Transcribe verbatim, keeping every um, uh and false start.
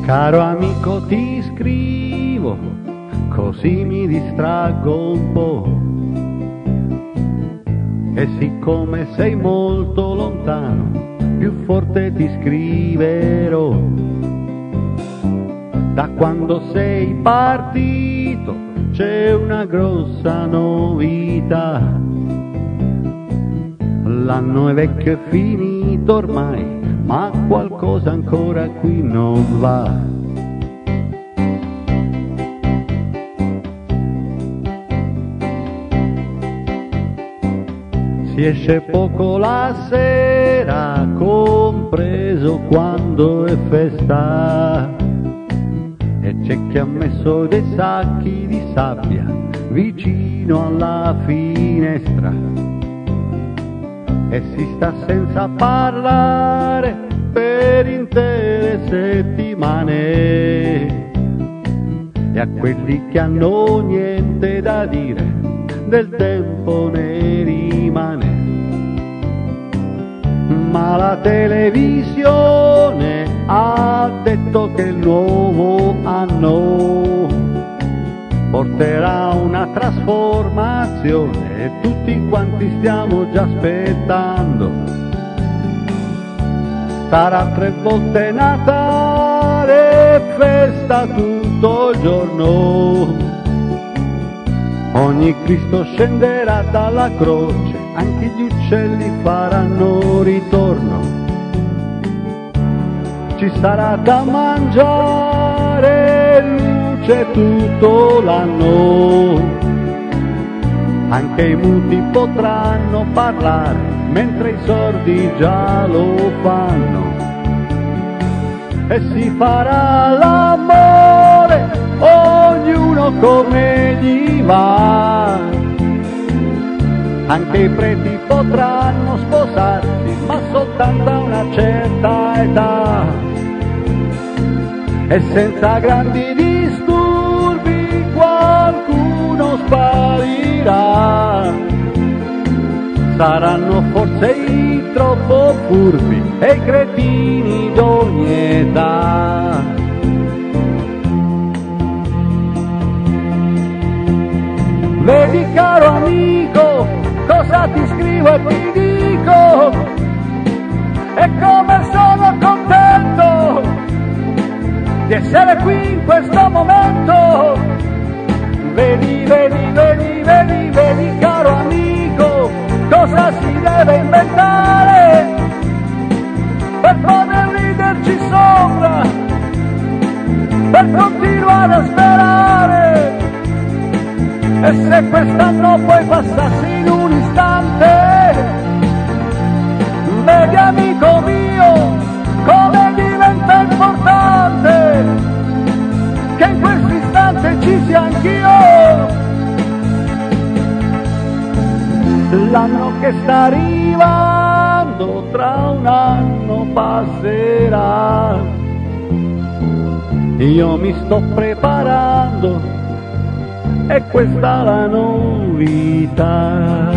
Caro amico, ti scrivo, così mi distraggo un po'. E siccome sei molto lontano, più forte ti scriverò. Da quando sei partito c'è una grossa novità. L'anno è vecchio e finito ormai, ma qualcosa ancora qui non va. Si esce poco la sera, compreso quando è festa, e c'è chi ha messo dei sacchi di sabbia vicino alla finestra e si sta senza parlare per intere settimane, e a quelli che hanno niente da dire del tempo ne rimane. Ma la televisione ha detto che il nuovo anno porterà una trasformazione e tutti quanti stiamo già aspettando. Sarà tre volte Natale e festa tutto il giorno. Ogni Cristo scenderà dalla croce, anche gli uccelli faranno ritorno. Ci sarà da mangiare, luce tutto l'anno. Anche i muti potranno parlare, mentre i sordi già lo fanno. E si farà l'amore, ognuno come gli va. Anche i preti potranno sposarsi, ma soltanto a una certa età. E senza grandi disturbi qualcuno sparirà. Saranno forse i troppo furbi e i cretini d'ogni età. Vedi caro amico, cosa ti scrivo e ti dico, e come sono contento di essere qui in questo momento. Vedi, vedi, vedi, vedi, vedi caro amico, cosa si deve inventare per poter riderci sopra, per continuare a sperare. E se quest'anno poi passasse in un istante, vedi amico mio come diventa importante che in questo istante ci sia anch'io. L'anno che sta arrivando tra un anno passerà. Io mi sto preparando e questa è la novità.